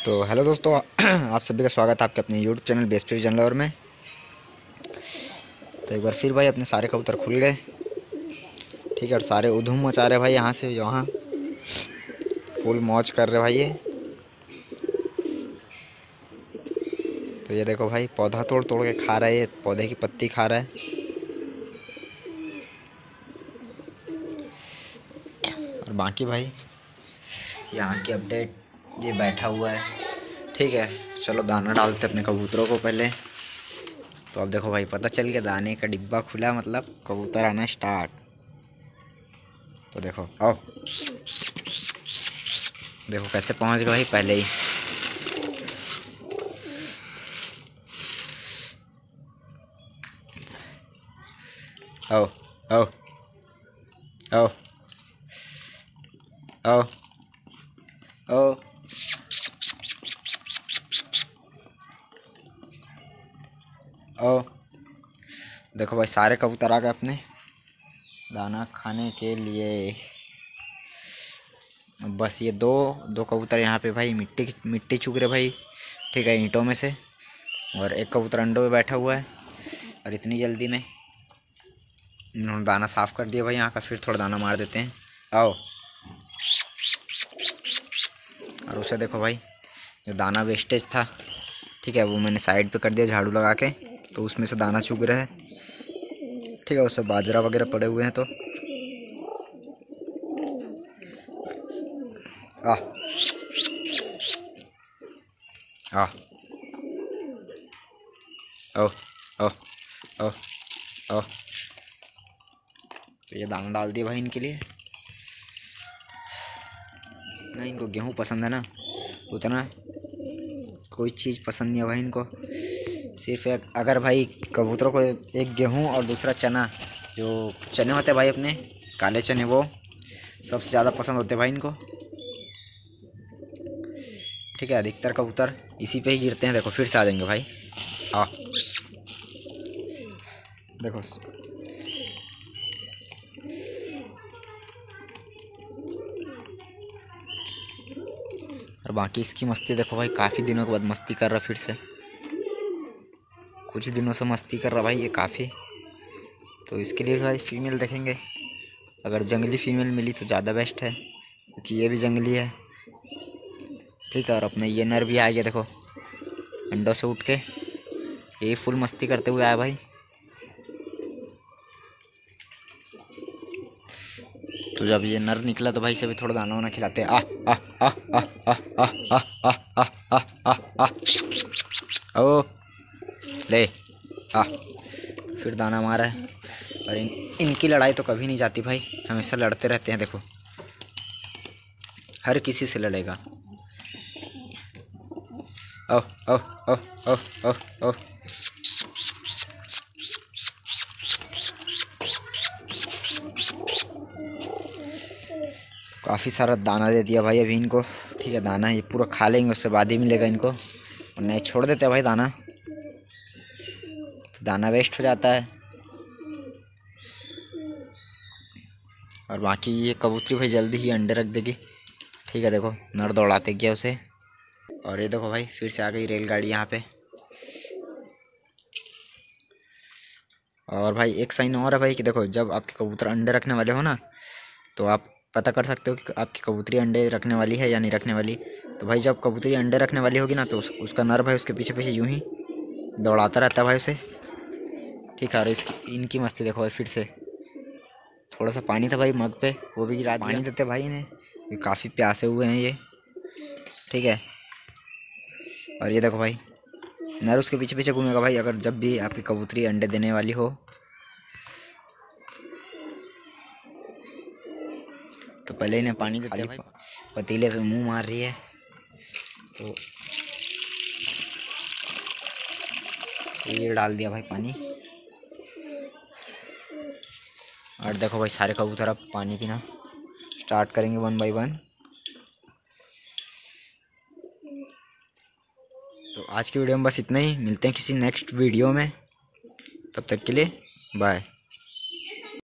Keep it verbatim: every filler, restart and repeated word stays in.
तो हेलो दोस्तों, आप सभी का स्वागत है आपके अपने यूट्यूब चैनल बेस्ट पे जानवर में। तो एक बार फिर भाई अपने सारे कबूतर खुल गए, ठीक है। और सारे उधूम मचा रहे भाई, यहाँ से यहाँ फुल मौज कर रहे भाई ये। तो ये देखो भाई, पौधा तोड़ तोड़ के खा रहा है, ये पौधे की पत्ती खा रहा है। और बाकी भाई यहाँ की अपडेट, ये बैठा हुआ है, ठीक है। चलो दाना डालते अपने कबूतरों को पहले। तो अब देखो भाई, पता चल गया, दाने का डिब्बा खुला मतलब कबूतर आना स्टार्ट। तो देखो आओ, देखो कैसे पहुंच गए भाई पहले ही। आओ आओ आओ आओ आओ आओ। देखो भाई, सारे कबूतर आ गए अपने दाना खाने के लिए। बस ये दो दो कबूतर यहाँ पे भाई मिट्टी मिट्टी चुग रहे भाई, ठीक है, ईंटों में से। और एक कबूतर अंडों में बैठा हुआ है। और इतनी जल्दी में इन्होंने दाना साफ़ कर दिया भाई यहाँ का। फिर थोड़ा दाना मार देते हैं, आओ। और उसे देखो भाई, जो दाना वेस्टेज था, ठीक है, वो मैंने साइड पे कर दिया झाड़ू लगा के। तो उसमें से दाना चुग रहा है, ठीक है। उससे बाजरा वगैरह पड़े हुए हैं। तो आ आ ओ ओ ओ ओ। तो ये दाना डाल दिया भाई इनके लिए। जितना इनको गेहूँ पसंद है ना, उतना कोई चीज़ पसंद नहीं है भाई इनको। सिर्फ एक, अगर भाई कबूतरों को एक गेहूँ और दूसरा चना, जो चने होते हैं भाई अपने काले चने, वो सबसे ज़्यादा पसंद होते हैं भाई इनको, ठीक है। अधिकतर कबूतर इसी पे ही गिरते हैं। देखो फिर से आ जाएंगे भाई, आ देखो। और बाकी इसकी मस्ती देखो भाई, काफ़ी दिनों के बाद मस्ती कर रहा फिर से। कुछ दिनों से मस्ती कर रहा भाई ये काफ़ी। तो इसके लिए भाई फीमेल देखेंगे, अगर जंगली फीमेल मिली तो ज़्यादा बेस्ट है, क्योंकि ये भी जंगली है, ठीक है। और अपने ये नर भी आ गया, देखो अंडों से उठ के ये फुल मस्ती करते हुए आया भाई। तो जब ये नर निकला तो भाई से भी थोड़ा दाना वाना खिलाते हैं। आ आ आ आ आ आ आ आ आ आ आ आ ओ ले आ। फिर दाना मारा है। और इन इनकी लड़ाई तो कभी नहीं जाती भाई, हमेशा लड़ते रहते हैं। देखो हर किसी से लड़ेगा। ओ ओ ओ ओ ओ ओ। काफ़ी सारा दाना दे दिया भाई अभी इनको, ठीक है। दाना ये पूरा खा लेंगे, उससे बाद ही मिलेगा इनको। और नहीं छोड़ देते भाई दाना, तो दाना वेस्ट हो जाता है। और बाकी ये कबूतरी भाई जल्दी ही अंडे रख देगी, ठीक है। देखो नर दौड़ाते गया उसे। और ये देखो भाई, फिर से आ गई रेलगाड़ी यहाँ पे। और भाई एक साइन और है भाई कि देखो, जब आपके कबूतर अंडे रखने वाले हो ना, तो आप पता कर सकते हो कि आपकी कबूतरी अंडे रखने वाली है या नहीं रखने वाली। तो भाई जब कबूतरी अंडे रखने वाली होगी ना, तो उस, उसका नर भाई उसके पीछे पीछे यूं ही दौड़ाता रहता है भाई उसे, ठीक है। और इसकी इनकी मस्ती देखो भाई, फिर से थोड़ा सा पानी था भाई मग पे, वो भी गिरा पानी देते भाई इन्हें, ये काफ़ी प्यासे हुए हैं ये, ठीक है। और ये देखो भाई, नर उसके पीछे पीछे घूमेगा भाई, अगर जब भी आपकी कबूतरी अंडे देने वाली हो। तो पहले इन्हें पानी देते हैं भाई, पतीले पे मुंह मार रही है। तो ये डाल दिया भाई पानी। और देखो भाई, सारे कबूतर अब पानी पीना स्टार्ट करेंगे वन बाय वन। तो आज की वीडियो में बस इतना ही, मिलते हैं किसी नेक्स्ट वीडियो में, तब तक के लिए बाय।